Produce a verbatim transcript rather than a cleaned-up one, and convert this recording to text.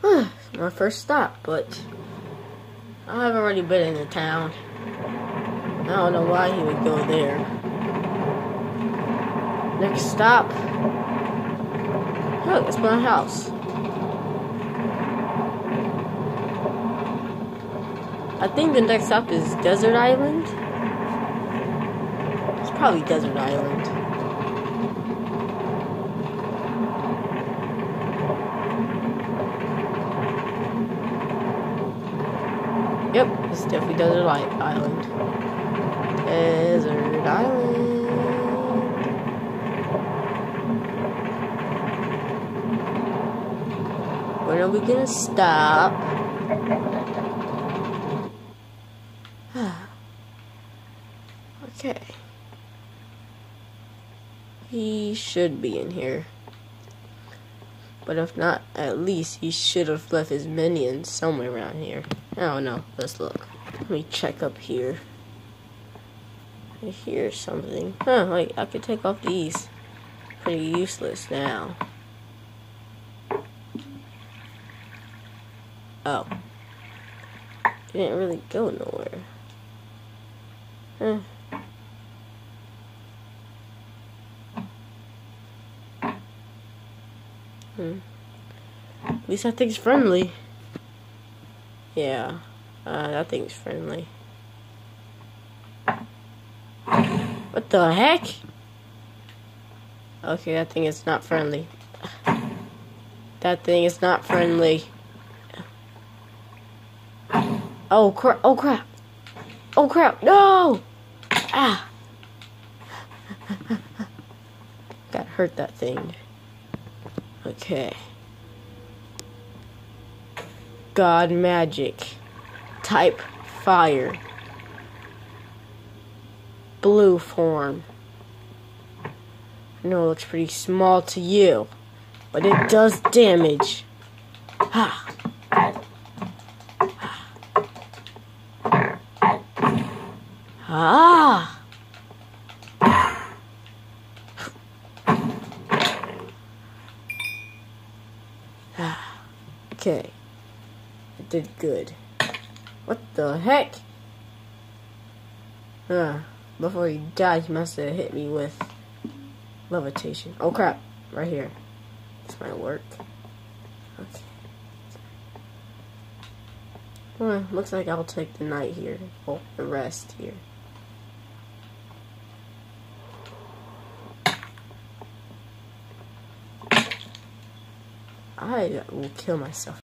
My first stop, but I've already been in the town. I don't know why he would go there. Next stop. Look, it's my house. I think the next stop is Desert Island. It's probably Desert Island. Yep, it's definitely Desert Island. Desert Island. When are we gonna stop? Okay. He should be in here. But if not, at least he should have left his minions somewhere around here. I don't know. Let's look. Let me check up here. I hear something. Huh, wait, I could take off these. Pretty useless now. Oh. It didn't really go nowhere. Huh. Hmm. At least that thing's friendly. Yeah. Uh, that thing's friendly. What the heck? Okay, that thing is not friendly. That thing is not friendly. Oh crap! Oh crap! Oh crap! No! Ah! Got hurt that thing. Okay. God magic. Type fire. Blue form. I know it looks pretty small to you, but it does damage. Ha! Ah! Okay. It did good. What the heck? Uh, before he died, he must have hit me with levitation. Oh crap. Right here. This might work. Okay. Well, looks like I'll take the night here. Oh, the rest here. I will kill myself.